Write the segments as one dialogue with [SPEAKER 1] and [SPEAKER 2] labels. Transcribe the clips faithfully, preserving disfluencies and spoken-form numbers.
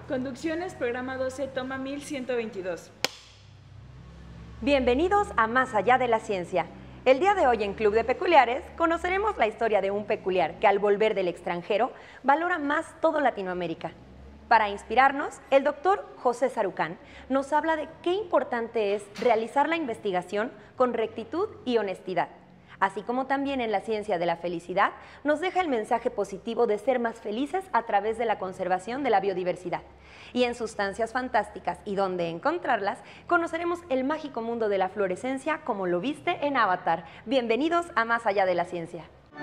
[SPEAKER 1] Conducciones, programa doce, toma mil ciento veintidós.
[SPEAKER 2] Bienvenidos a Más Allá de la Ciencia. El día de hoy en Club de Peculiares conoceremos la historia de un peculiar que al volver del extranjero valora más todo Latinoamérica. Para inspirarnos, el doctor José Sarucán nos habla de qué importante es realizar la investigación con rectitud y honestidad. Así como también en la ciencia de la felicidad, nos deja el mensaje positivo de ser más felices a través de la conservación de la biodiversidad. Y en Sustancias Fantásticas y dónde encontrarlas, conoceremos el mágico mundo de la fluorescencia como lo viste en Avatar. Bienvenidos a Más Allá de la Ciencia.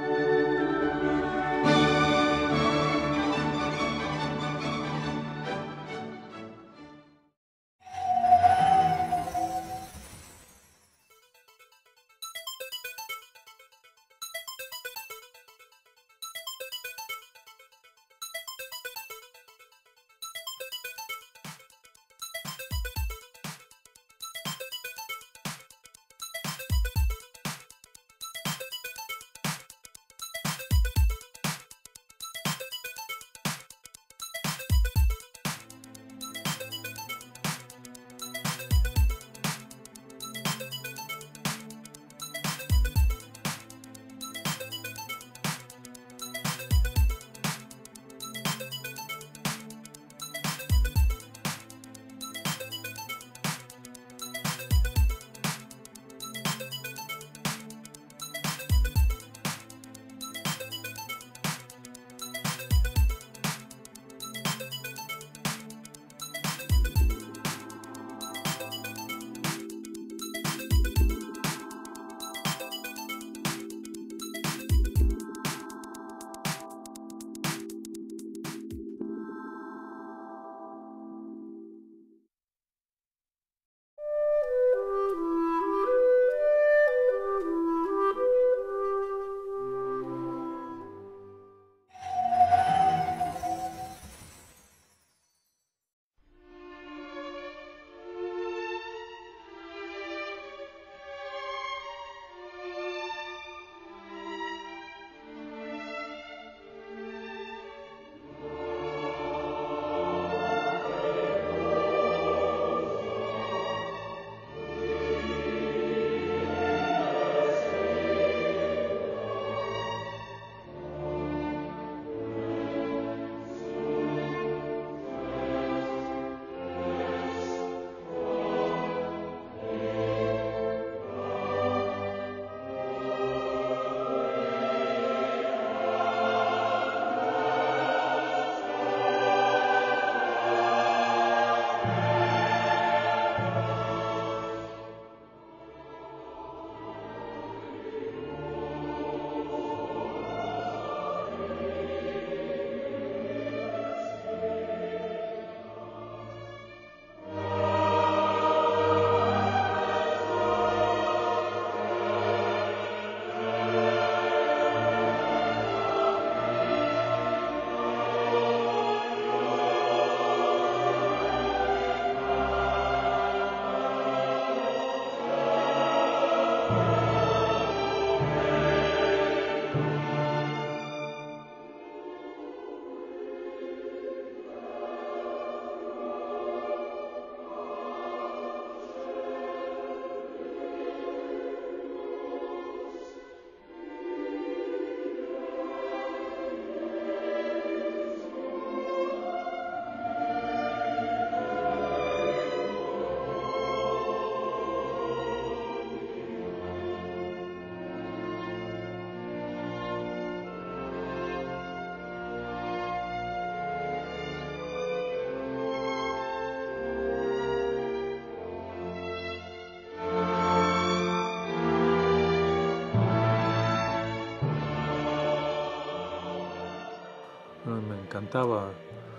[SPEAKER 3] Me encantaba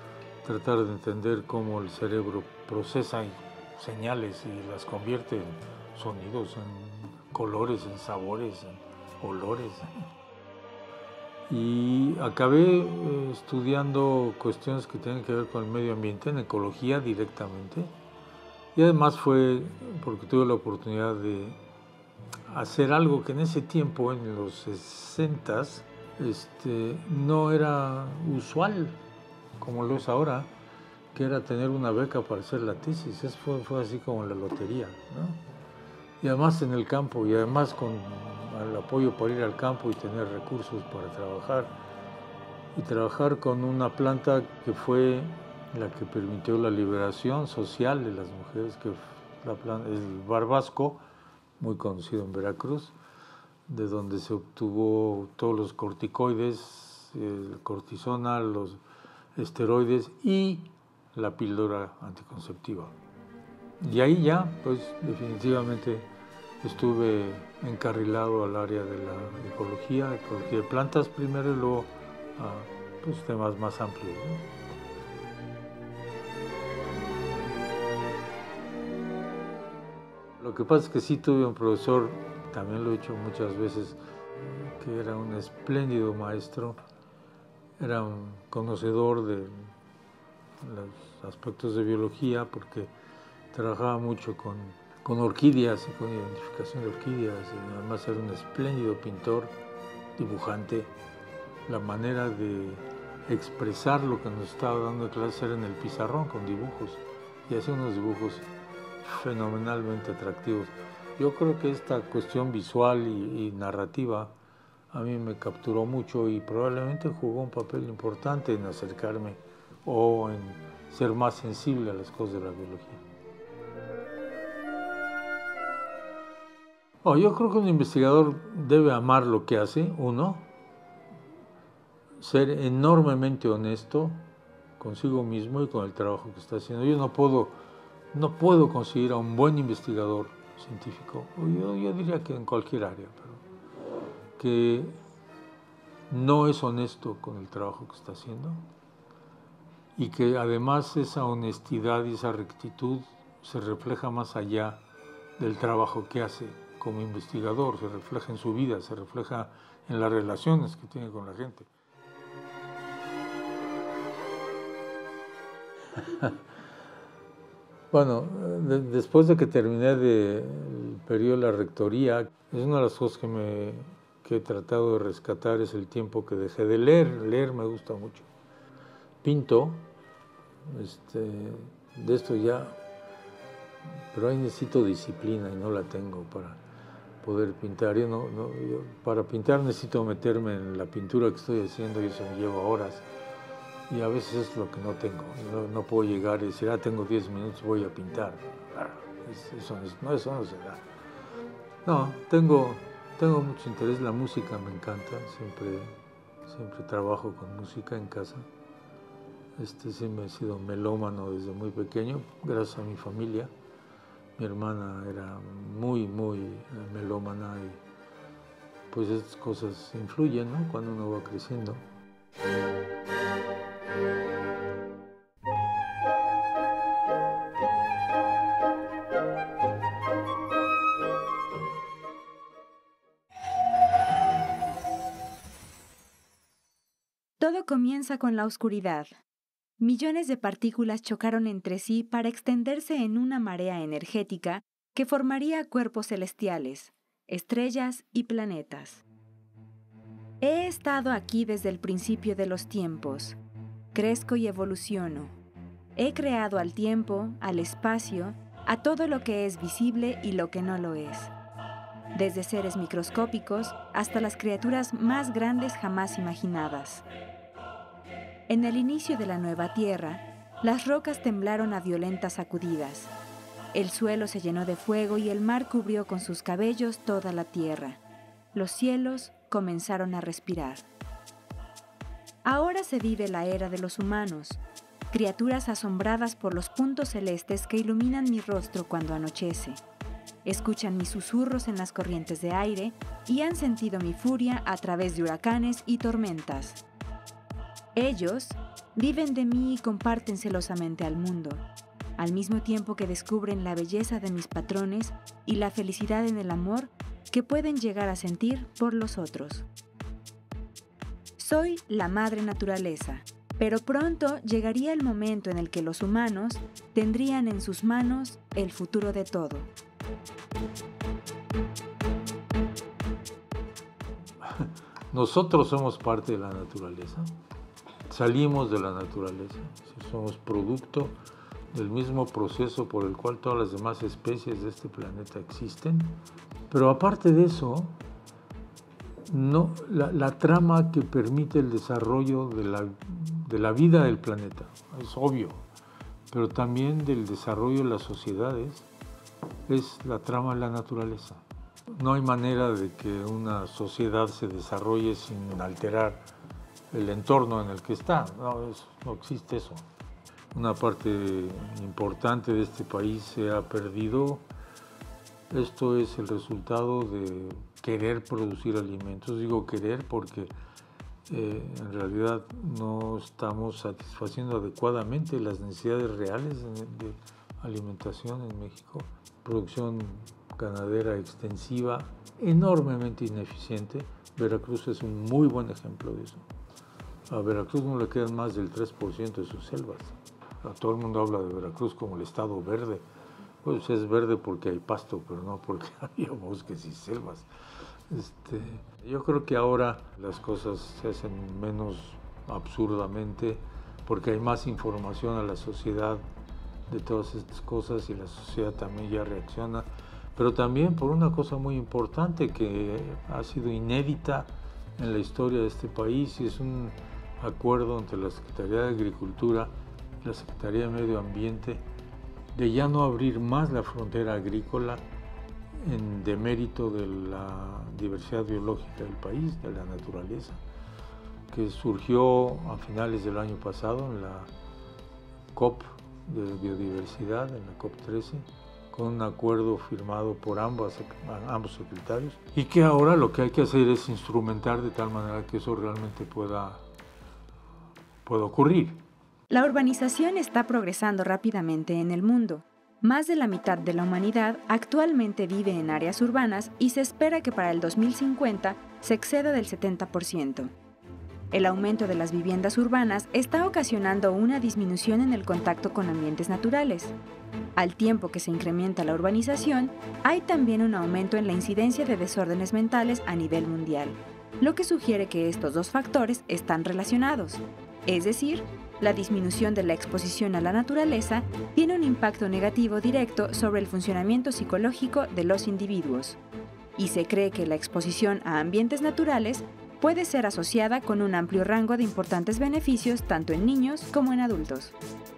[SPEAKER 3] tratar de entender cómo el cerebro procesa señales y las convierte en sonidos, en colores, en sabores, en olores. Y acabé eh, estudiando cuestiones que tienen que ver con el medio ambiente, en ecología directamente. Y además fue porque tuve la oportunidad de hacer algo que en ese tiempo, en los sesentas, este, no era usual, como lo es ahora, que era tener una beca para hacer la tesis. Eso fue, fue así como la lotería, ¿no? Y además en el campo, y además con el apoyo para ir al campo y tener recursos para trabajar. Y trabajar con una planta que fue la que permitió la liberación social de las mujeres, que la planta, el Barbasco, muy conocido en Veracruz, de donde se obtuvo todos los corticoides, el cortisona, los esteroides y la píldora anticonceptiva. Y ahí ya, pues definitivamente estuve encarrilado al área de la ecología, ecología de plantas primero y luego a pues, temas más amplios, ¿no? Lo que pasa es que sí tuve un profesor, también lo he hecho muchas veces, que era un espléndido maestro, era un conocedor de los aspectos de biología porque trabajaba mucho con, con orquídeas y con identificación de orquídeas, y además era un espléndido pintor, dibujante. La manera de expresar lo que nos estaba dando de clase era en el pizarrón con dibujos, y hacía unos dibujos fenomenalmente atractivos. Yo creo que esta cuestión visual y, y narrativa a mí me capturó mucho y probablemente jugó un papel importante en acercarme o en ser más sensible a las cosas de la biología. Oh, yo creo que un investigador debe amar lo que hace, uno, ser enormemente honesto consigo mismo y con el trabajo que está haciendo. Yo no puedo, no puedo conseguir a un buen investigador científico, yo, yo diría que en cualquier área, pero que no es honesto con el trabajo que está haciendo y que además esa honestidad y esa rectitud se refleja más allá del trabajo que hace como investigador, se refleja en su vida, se refleja en las relaciones que tiene con la gente. Bueno, de, después de que terminé de, el periodo de la rectoría, es una de las cosas que, me, que he tratado de rescatar, es el tiempo que dejé de leer. Leer me gusta mucho. Pinto, este, de esto ya, pero ahí necesito disciplina y no la tengo para poder pintar. Yo no, no, yo, para pintar necesito meterme en la pintura que estoy haciendo y eso me lleva horas. Y a veces es lo que no tengo. No, no puedo llegar y decir, ah, tengo diez minutos, voy a pintar. Eso no, eso no se da. No, tengo, tengo mucho interés. La música me encanta. Siempre, siempre trabajo con música en casa. Este, siempre he sido melómano desde muy pequeño, gracias a mi familia. Mi hermana era muy, muy melómana y pues estas cosas influyen, ¿no? Cuando uno va creciendo.
[SPEAKER 4] Todo comienza con la oscuridad. Millones de partículas chocaron entre sí para extenderse en una marea energética que formaría cuerpos celestiales, estrellas y planetas. He estado aquí desde el principio de los tiempos. Crezco y evoluciono. He creado al tiempo, al espacio, a todo lo que es visible y lo que no lo es. Desde seres microscópicos hasta las criaturas más grandes jamás imaginadas. En el inicio de la nueva Tierra, las rocas temblaron a violentas sacudidas. El suelo se llenó de fuego y el mar cubrió con sus cabellos toda la tierra. Los cielos comenzaron a respirar. Ahora se vive la era de los humanos, criaturas asombradas por los puntos celestes que iluminan mi rostro cuando anochece. Escuchan mis susurros en las corrientes de aire y han sentido mi furia a través de huracanes y tormentas. Ellos viven de mí y comparten celosamente al mundo, al mismo tiempo que descubren la belleza de mis patrones y la felicidad en el amor que pueden llegar a sentir por los otros. Soy la madre naturaleza, pero pronto llegaría el momento en el que los humanos tendrían en sus manos el futuro de todo.
[SPEAKER 3] Nosotros somos parte de la naturaleza. salimos de la naturaleza, somos producto del mismo proceso por el cual todas las demás especies de este planeta existen. Pero aparte de eso, no, la, la trama que permite el desarrollo de la, de la vida del planeta, es obvio, pero también del desarrollo de las sociedades, es la trama de la naturaleza. No hay manera de que una sociedad se desarrolle sin alterar el entorno en el que está, no, es, no existe eso. Una parte importante de este país se ha perdido. Esto es el resultado de querer producir alimentos. Digo querer porque eh, en realidad no estamos satisfaciendo adecuadamente las necesidades reales de, de alimentación en México. Producción ganadera extensiva, enormemente ineficiente. Veracruz es un muy buen ejemplo de eso. A Veracruz no le quedan más del tres por ciento de sus selvas. Todo el mundo habla de Veracruz como el estado verde. Pues es verde porque hay pasto, pero no porque había bosques y selvas. Este, yo creo que ahora las cosas se hacen menos absurdamente porque hay más información a la sociedad de todas estas cosas y la sociedad también ya reacciona. Pero también por una cosa muy importante que ha sido inédita en la historia de este país y es un acuerdo entre la Secretaría de Agricultura y la Secretaría de Medio Ambiente de ya no abrir más la frontera agrícola en demérito de la diversidad biológica del país, de la naturaleza, que surgió a finales del año pasado en la COP de biodiversidad, en la COP trece, con un acuerdo firmado por ambas, ambos secretarios, y que ahora lo que hay que hacer es instrumentar de tal manera que eso realmente pueda, pueda ocurrir.
[SPEAKER 4] La urbanización está progresando rápidamente en el mundo. Más de la mitad de la humanidad actualmente vive en áreas urbanas y se espera que para el dos mil cincuenta se exceda del setenta por ciento. El aumento de las viviendas urbanas está ocasionando una disminución en el contacto con ambientes naturales. Al tiempo que se incrementa la urbanización, hay también un aumento en la incidencia de desórdenes mentales a nivel mundial, lo que sugiere que estos dos factores están relacionados. Es decir, la disminución de la exposición a la naturaleza tiene un impacto negativo directo sobre el funcionamiento psicológico de los individuos. Y se cree que la exposición a ambientes naturales puede ser asociada con un amplio rango de importantes beneficios tanto en niños como en adultos.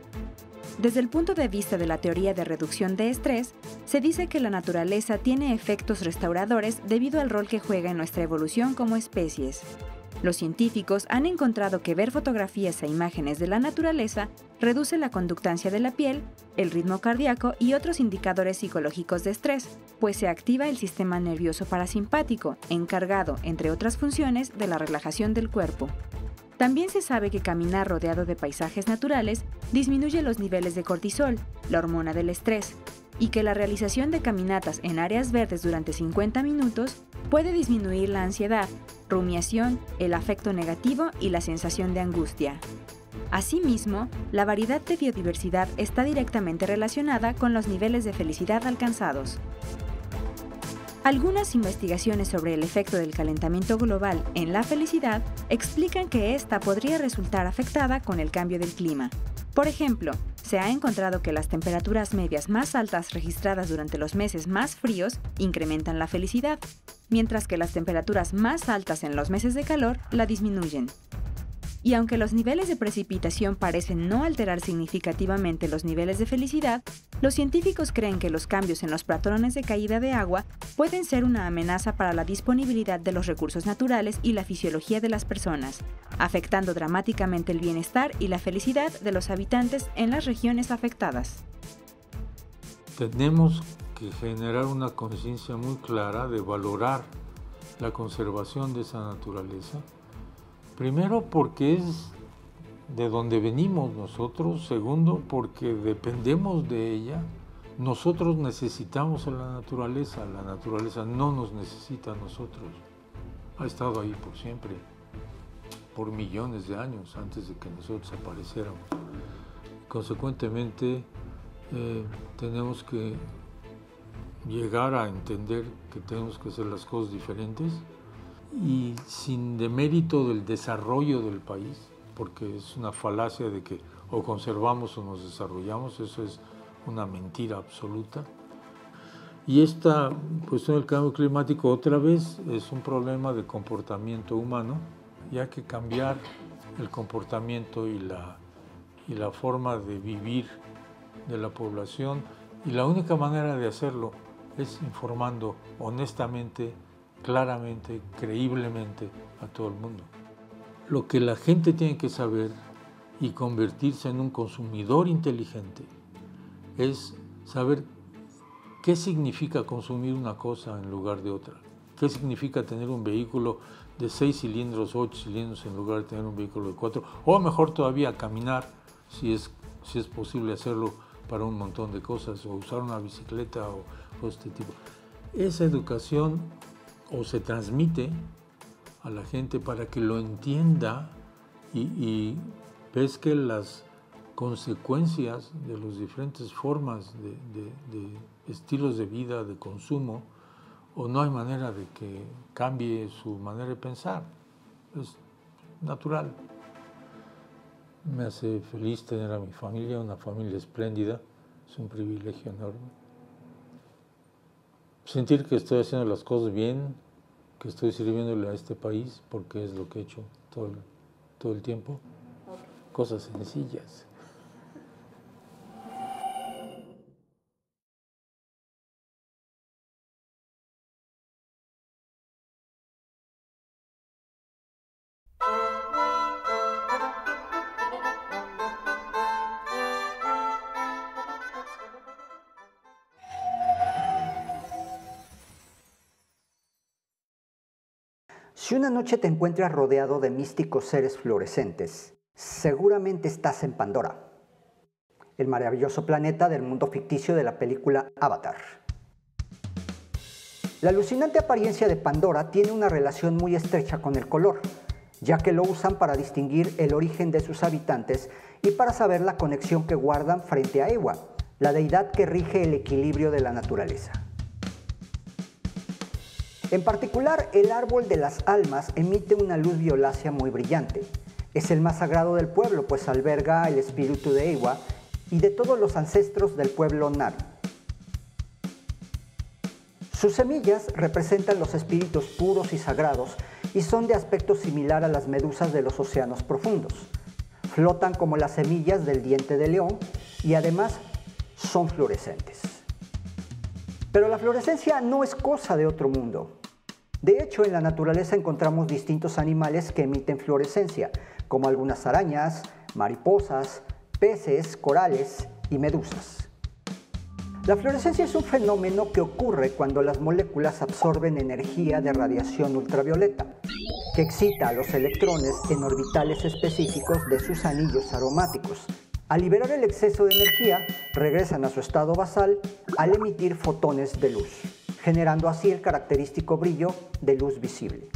[SPEAKER 4] Desde el punto de vista de la teoría de reducción de estrés, se dice que la naturaleza tiene efectos restauradores debido al rol que juega en nuestra evolución como especies. Los científicos han encontrado que ver fotografías e imágenes de la naturaleza reduce la conductancia de la piel, el ritmo cardíaco y otros indicadores psicológicos de estrés, pues se activa el sistema nervioso parasimpático, encargado, entre otras funciones, de la relajación del cuerpo. También se sabe que caminar rodeado de paisajes naturales disminuye los niveles de cortisol, la hormona del estrés, y que la realización de caminatas en áreas verdes durante cincuenta minutos puede disminuir la ansiedad, rumiación, el afecto negativo y la sensación de angustia. Asimismo, la variedad de biodiversidad está directamente relacionada con los niveles de felicidad alcanzados. Algunas investigaciones sobre el efecto del calentamiento global en la felicidad explican que ésta podría resultar afectada con el cambio del clima. Por ejemplo, se ha encontrado que las temperaturas medias más altas registradas durante los meses más fríos incrementan la felicidad, mientras que las temperaturas más altas en los meses de calor la disminuyen. Y aunque los niveles de precipitación parecen no alterar significativamente los niveles de felicidad, los científicos creen que los cambios en los patrones de caída de agua pueden ser una amenaza para la disponibilidad de los recursos naturales y la fisiología de las personas, afectando dramáticamente el bienestar y la felicidad de los habitantes en las regiones afectadas.
[SPEAKER 3] Tenemos que generar una conciencia muy clara de valorar la conservación de esa naturaleza. Primero, porque es de donde venimos nosotros. Segundo, porque dependemos de ella. Nosotros necesitamos a la naturaleza, la naturaleza no nos necesita a nosotros. Ha estado ahí por siempre, por millones de años antes de que nosotros apareciéramos. Consecuentemente, eh, tenemos que llegar a entender que tenemos que hacer las cosas diferentes y sin demérito del desarrollo del país, porque es una falacia de que o conservamos o nos desarrollamos, eso es una mentira absoluta. Y esta cuestión del cambio climático otra vez es un problema de comportamiento humano, y hay que cambiar el comportamiento y la, y la forma de vivir de la población, y la única manera de hacerlo es informando honestamente, claramente, creíblemente a todo el mundo. Lo que la gente tiene que saber y convertirse en un consumidor inteligente es saber qué significa consumir una cosa en lugar de otra. ¿Qué significa tener un vehículo de seis cilindros, ocho cilindros en lugar de tener un vehículo de cuatro? O mejor todavía, caminar, si es, si es posible hacerlo para un montón de cosas, o usar una bicicleta o, o este tipo. Esa educación o se transmite a la gente para que lo entienda y, y pesque las consecuencias de las diferentes formas de, de, de estilos de vida, de consumo, o no hay manera de que cambie su manera de pensar. Es natural. Me hace feliz tener a mi familia, una familia espléndida, es un privilegio enorme. Sentir que estoy haciendo las cosas bien, que estoy sirviéndole a este país, porque es lo que he hecho todo el, todo el tiempo. Cosas sencillas.
[SPEAKER 5] Si una noche te encuentras rodeado de místicos seres fluorescentes, seguramente estás en Pandora, el maravilloso planeta del mundo ficticio de la película Avatar. La alucinante apariencia de Pandora tiene una relación muy estrecha con el color, ya que lo usan para distinguir el origen de sus habitantes y para saber la conexión que guardan frente a Eywa, la deidad que rige el equilibrio de la naturaleza. En particular, el árbol de las almas emite una luz violácea muy brillante. Es el más sagrado del pueblo, pues alberga el espíritu de Eywa y de todos los ancestros del pueblo Na'vi. Sus semillas representan los espíritus puros y sagrados y son de aspecto similar a las medusas de los océanos profundos. Flotan como las semillas del diente de león y además son fluorescentes. Pero la fluorescencia no es cosa de otro mundo. De hecho, en la naturaleza encontramos distintos animales que emiten fluorescencia, como algunas arañas, mariposas, peces, corales y medusas. La fluorescencia es un fenómeno que ocurre cuando las moléculas absorben energía de radiación ultravioleta, que excita a los electrones en orbitales específicos de sus anillos aromáticos. Al liberar el exceso de energía, regresan a su estado basal al emitir fotones de luz, generando así el característico brillo de luz visible.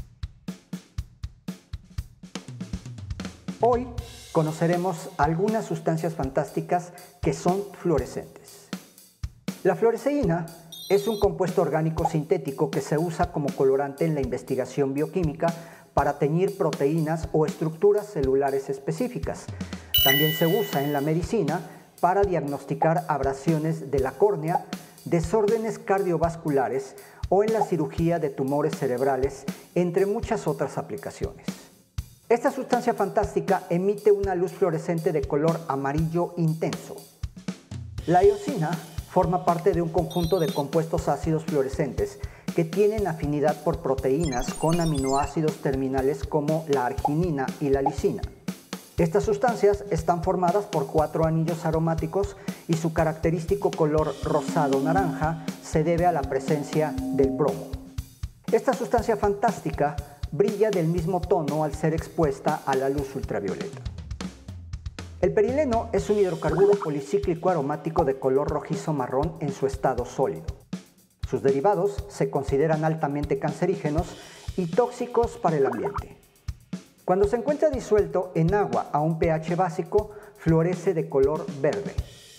[SPEAKER 5] Hoy conoceremos algunas sustancias fantásticas que son fluorescentes. La fluoresceína es un compuesto orgánico sintético que se usa como colorante en la investigación bioquímica para teñir proteínas o estructuras celulares específicas. También se usa en la medicina para diagnosticar abrasiones de la córnea, desórdenes cardiovasculares o en la cirugía de tumores cerebrales, entre muchas otras aplicaciones. Esta sustancia fantástica emite una luz fluorescente de color amarillo intenso. La eosina forma parte de un conjunto de compuestos ácidos fluorescentes que tienen afinidad por proteínas con aminoácidos terminales como la arginina y la lisina. Estas sustancias están formadas por cuatro anillos aromáticos y su característico color rosado-naranja se debe a la presencia del bromo. Esta sustancia fantástica brilla del mismo tono al ser expuesta a la luz ultravioleta. El perileno es un hidrocarburo policíclico aromático de color rojizo-marrón en su estado sólido. Sus derivados se consideran altamente cancerígenos y tóxicos para el ambiente. Cuando se encuentra disuelto en agua a un pH básico, florece de color verde.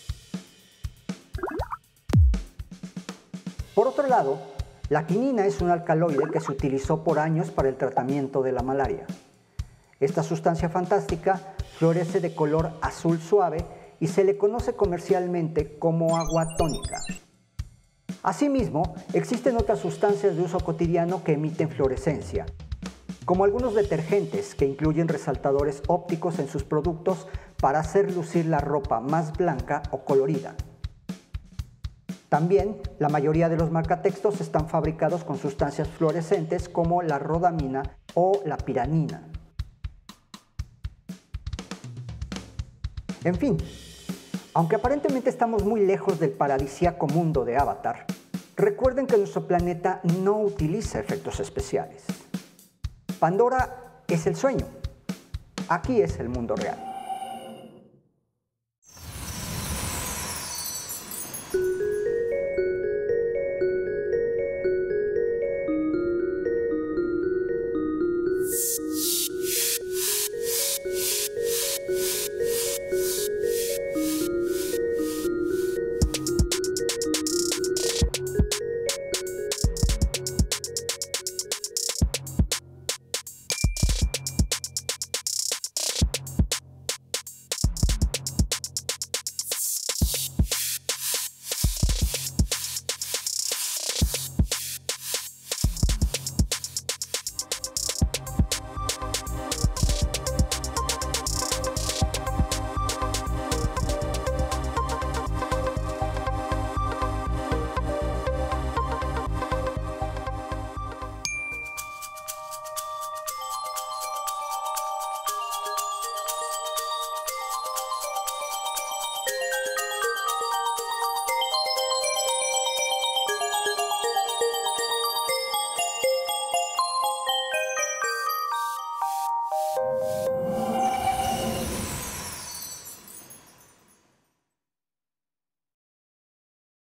[SPEAKER 5] Por otro lado, la quinina es un alcaloide que se utilizó por años para el tratamiento de la malaria. Esta sustancia fantástica florece de color azul suave y se le conoce comercialmente como agua tónica. Asimismo, existen otras sustancias de uso cotidiano que emiten fluorescencia, como algunos detergentes que incluyen resaltadores ópticos en sus productos para hacer lucir la ropa más blanca o colorida. También, la mayoría de los marcatextos están fabricados con sustancias fluorescentes como la rodamina o la piranina. En fin, aunque aparentemente estamos muy lejos del paradisíaco mundo de Avatar, recuerden que nuestro planeta no utiliza efectos especiales. Pandora es el sueño. Aquí es el mundo real.